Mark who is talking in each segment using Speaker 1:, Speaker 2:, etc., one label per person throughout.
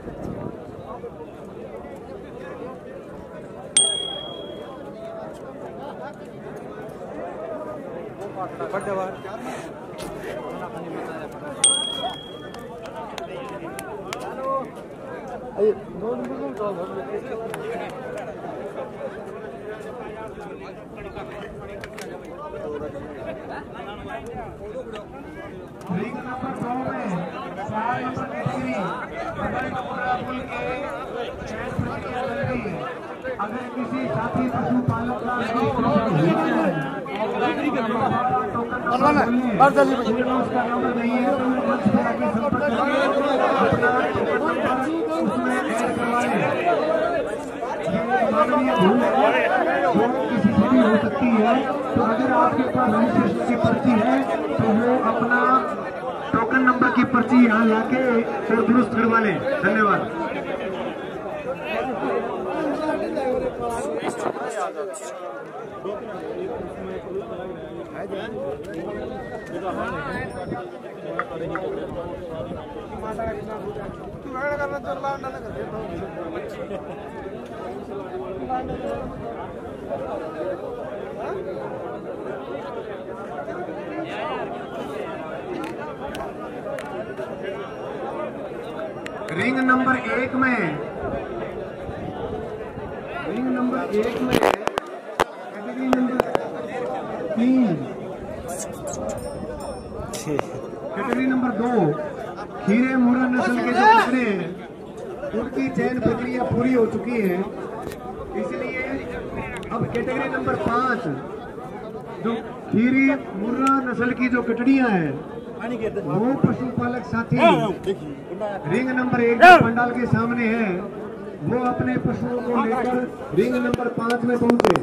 Speaker 1: अगर किसी साथी पशुपालक का उसका नंबर नहीं है तो मंच पे आके संपर्क किसी से भी हो सकती है। तो अगर आपके पास रजिस्ट्रेशन की पर्ची है तो वो अपना टोकन नंबर की पर्ची यहाँ लाके और दुरुस्त करवा लें। धन्यवाद। रिंग नंबर 1 में कैटेगरी नंबर 3 कैटेगरी नंबर 2 खीरे मुर्रा नस्ल के जो बकरे हैं उनकी चयन प्रक्रिया पूरी हो चुकी है, इसलिए अब कैटेगरी नंबर 5 जो खीरी मुर्रा नस्ल की जो कटड़ियां हैं वो पशुपालक साथी रिंग नंबर 1 पंडाल के सामने है, वो अपने पशुओं को लेकर रिंग नंबर 5 में पहुंचे।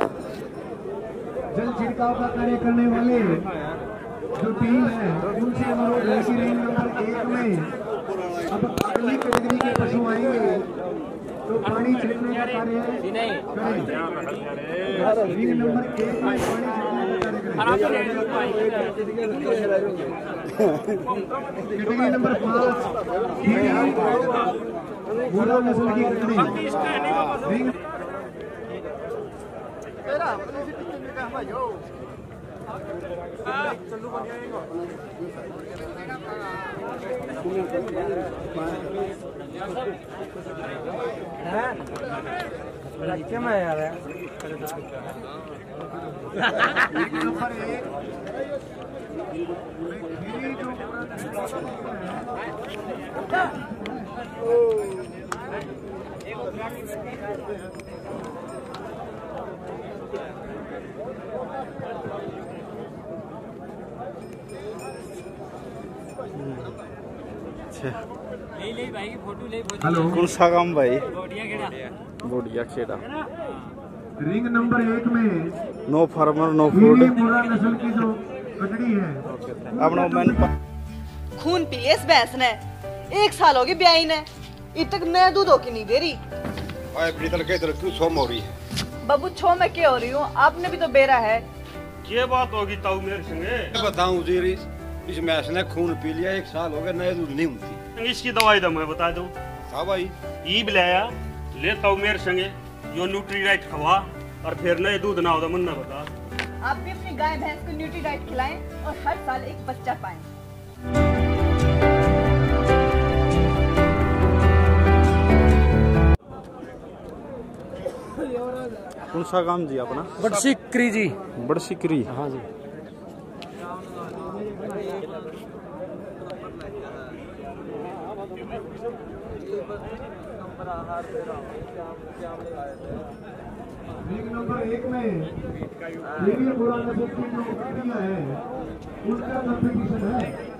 Speaker 1: जल छिड़काव का कार्य करने वाले जो टीम है उनसे अनुरोध है कि रिंग नंबर 1 में अब अगली कैटेगरी के पशु आएंगे तो पानी छिड़कने का कार्य करें। रिंग नंबर 1 में पानी छिड़कने का कार्य करें। कैटेगरी नंबर 5 मुर्रा नस्ल की कटड़ी
Speaker 2: क्या मैं यार
Speaker 1: हेलो
Speaker 2: कौन सा काम भाई?
Speaker 3: बोडिया खेड़ा
Speaker 1: रिंग नंबर 1 में
Speaker 2: no farmer no food
Speaker 1: Murrah नस्ल की जो कटड़ी है
Speaker 2: अपना मैंने
Speaker 4: खून पिए इस भैंस ने, 1 साल हो गए ब्याई ने, इतक नया दूध हो के नहीं दे रही।
Speaker 3: क्यों सोम हो रही है?
Speaker 4: बाबू छो में क्या हो रही हूँ, आपने भी तो बेरा है।
Speaker 5: क्या बात होगी ताऊ मेरे संगे?
Speaker 3: बताऊं जी, इस मैच ने खून पी लिया, 1 साल हो गया, नए दूध नहीं होती।
Speaker 5: इसकी दवाई दो मैं बता दूं।
Speaker 3: हाँ भाई,
Speaker 5: ई बिलाया ले ताऊ मेरे संगे जो न्यूट्रीडाइट खवा और फिर नए दूध ना हो तो मन ना बता।
Speaker 4: आप भी अपनी गाय भैंस को न्यूट्रीडाइट खिलाएं और हर साल एक बच्चा पाएं।
Speaker 2: कौन सा काम जी अपना?
Speaker 6: बड़सिकरी जी।
Speaker 2: बड़सिकरी,
Speaker 6: हाँ जी।
Speaker 1: रिंग नंबर 1 में खीरी मुर्रा नस्ल की जो कटड़ियां हैं उनका कंपटीशन है।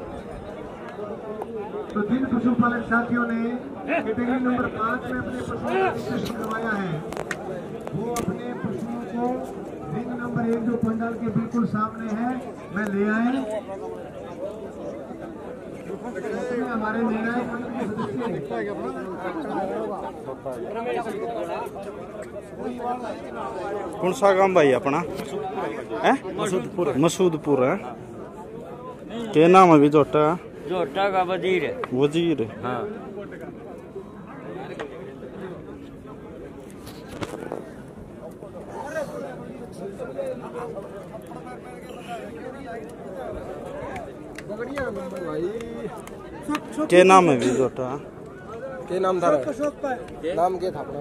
Speaker 1: तो जिन पशुपालक साथियों ने कैटेगरी नंबर 5 में अपने पशुओं का रजिस्ट्रेशन करवाया है वो अपने पशुओं को रिंग नंबर 1 जो पंडाल के बिल्कुल सामने है मैं ले आए। हमारे निर्णायक
Speaker 2: कौन सा काम भाई अपना है? मसूदपुर है। क्या नाम है? जोटा
Speaker 6: जोटा का वजीर है।
Speaker 2: वजीर,
Speaker 6: हाँ।
Speaker 2: क्या नाम है भी जोटा?
Speaker 6: के नाम था नाम क्या था अपना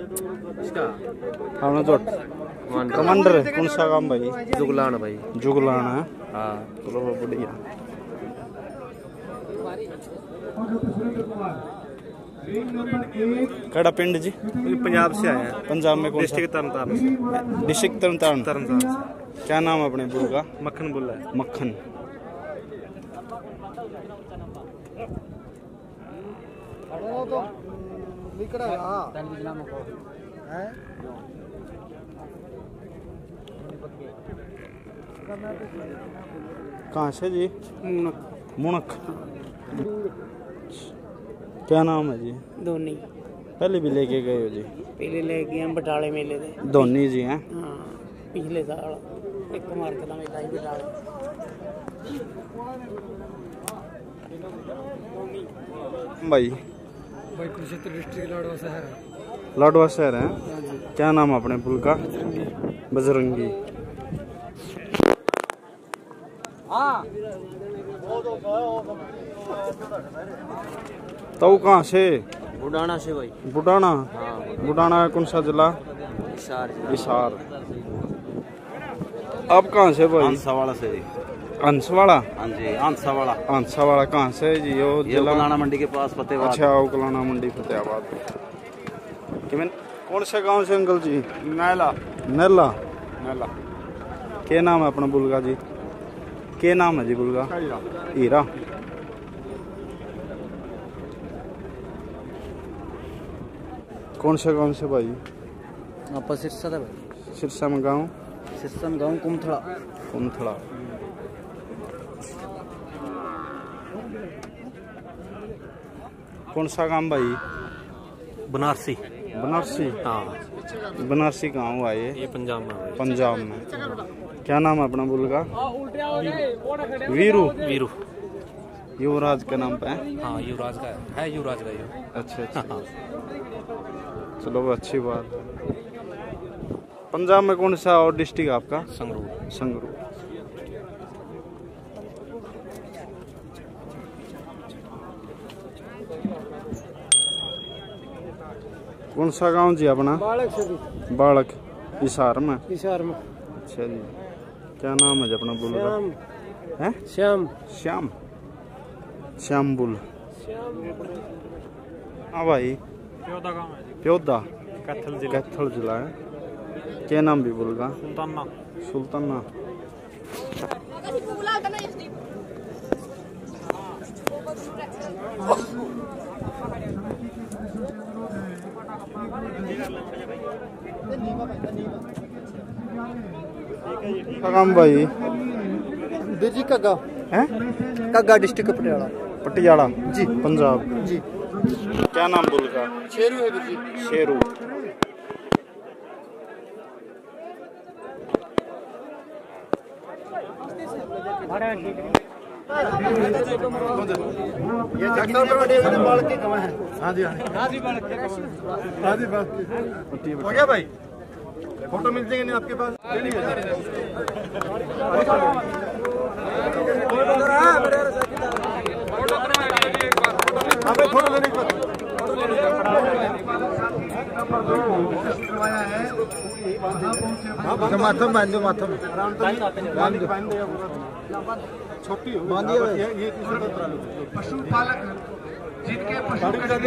Speaker 2: अपना जोट कमांडर है कौन सा काम भाई?
Speaker 6: जुगलान भाई।
Speaker 2: जुगलान है।
Speaker 6: हाँ
Speaker 2: चलो बढ़िया। कड़ा पिंड जी?
Speaker 6: पंजाब से आए हैं।
Speaker 2: पंजाब में कौन सा?
Speaker 6: डिस्ट्रिक्ट तरनतारन से।
Speaker 2: डिस्ट्रिक्ट तरनतारन।
Speaker 6: तरनतारन से।
Speaker 2: क्या नाम है अपने बुल का?
Speaker 6: मक्खन बुल है।
Speaker 2: मक्खन। कहाँ से जी? मुनक। क्या नाम है जी?
Speaker 7: धोनी।
Speaker 2: पहले भी लेके गए हो जी?
Speaker 7: पहले लेके हम बटाले मेले थे।
Speaker 2: धोनी जी हैं?
Speaker 7: हाँ पिछले साल एक कुमार का मेला ही बटाले।
Speaker 2: भाई
Speaker 6: कुरुक्षेत्र डिस्ट्रिक्ट लाडवा शहर है।
Speaker 2: लाडवा शहर है। क्या नाम है अपने पुल का? बजरंगी। तो कहाँ से?
Speaker 6: बुडाना से भाई।
Speaker 2: बुडाना। बुडाना कौन सा जिला? हिसार। आप कहाँ से भाई?
Speaker 8: हंसावाड़ा से जी।
Speaker 2: हंसवाड़ा?
Speaker 8: हाँ जी हंसावाड़ा।
Speaker 2: हंसावाड़ा कहाँ से जी?
Speaker 8: ये उकलाना मंडी के पास फतेहाबाद।
Speaker 2: अच्छा उकलाना मंडी फतेहाबाद। कौन से गांव से अंकल जी?
Speaker 8: नैला।
Speaker 2: नैला।
Speaker 8: नैला।
Speaker 2: क्या नाम है अपना बुलगा जी? क्या नाम है जी बुलगा? हीरा। कौन से गांव से भाई?
Speaker 6: आप सिरसा था भाई।
Speaker 2: सिरसा में गांव?
Speaker 6: सिरसा में गाँव कुमथड़ा।
Speaker 2: कुमथड़ा। कौन सा गांव भाई?
Speaker 6: बनारसी।
Speaker 2: बनारसी?
Speaker 6: हाँ।
Speaker 2: बनारसी कहाँ हुआ
Speaker 6: ये पंजाब में है।
Speaker 2: पंजाब में। क्या नाम है अपना बुल का? वीरू।
Speaker 6: वीरू।
Speaker 2: युवराज के नाम पे है?
Speaker 6: हाँ युवराज का है युवराज का ये।
Speaker 2: अच्छा अच्छा। चलो अच्छी बात। पंजाब में कौन सा और डिस्ट्रिक्ट आपका?
Speaker 6: संगरूर।
Speaker 2: संगरूर। कौन सा गांव जी अपना?
Speaker 6: बालक से।
Speaker 2: बालक हिसार में?
Speaker 6: हिसार में।
Speaker 2: अच्छा जी। क्या नाम है जी अपना बुल का? है?
Speaker 6: श्याम।
Speaker 2: श्याम। श्याम बुल। हाँ भाई।
Speaker 5: प्योदा गाँव है।
Speaker 2: प्योदा?
Speaker 5: कैथल
Speaker 2: कैथल जिला है। क्या नाम भी बुल का?
Speaker 5: सुल्ताना।
Speaker 2: सुल्ताना। काम भाई?
Speaker 6: बिरजी कग्गा
Speaker 2: है?
Speaker 6: कग्गा डिस्ट्रिक्ट पटियाला।
Speaker 2: पटियाला जी पंजाब
Speaker 6: जी।
Speaker 2: क्या नाम बुल का?
Speaker 6: शेरू है बिरजी।
Speaker 2: शेरू।
Speaker 3: हो गया भाई? फोटो मिल जाएंगे नहीं आपके पास? फोटो लेने के बाद माथम बांध दो। माथम छोटी
Speaker 1: पशुपालक जिनके पशु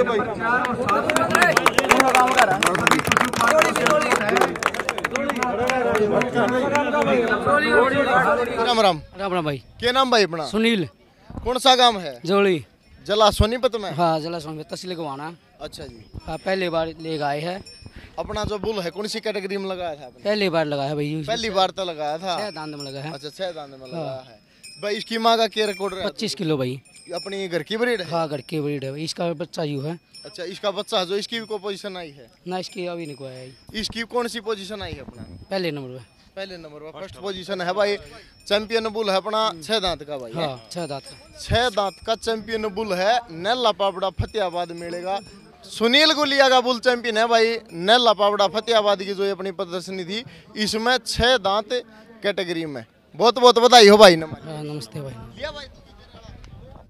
Speaker 6: राम राम। राम राम भाई। क्या नाम भाई अपना? सुनील। कौन सा गांव है? जोड़ी। जला सोनीपत में? हाँ जला सोनीपत तहसील गोवाना। अच्छा जी। हाँ पहली बार ले आए हैं। अपना जो बुल है कौन सी कैटेगरी में लगाया था? पहली बार लगाया भाई। पहली बार तो लगाया था। 6 दांत में लगाया है। अच्छा 6 दांत में लगाया है भाई। इसकी माँ का क्या रिकॉर्ड है? 25 किलो भाई। अपनी घर की ब्रीड है? हाँ घर की ब्रीड है। इसका बच्चा यू है। अच्छा इसका बच्चा जो इसकी भी कोई पोजीशन आई है? ना इसकी अभी नहीं कोई आई। इसकी कौन सी पोजीशन आई है अपना? पहले नंबर पे। पहले नंबर पे फर्स्ट पोजीशन है भाई। चैंपियन बुल है अपना 6 दांत का भाई। हाँ 6 दांत का। 6 दांत का चैंपियन बुल है। नैला पापड़ा फतेहाबाद मिलेगा। सुनील गुलिया का बुल चैंपियन है भाई। नैला पापड़ा फतेहाबाद की जो अपनी प्रदर्शनी थी इसमें 6 दांत कैटेगरी में। बहुत बहुत बधाई हो भाई। नमस्ते भाई।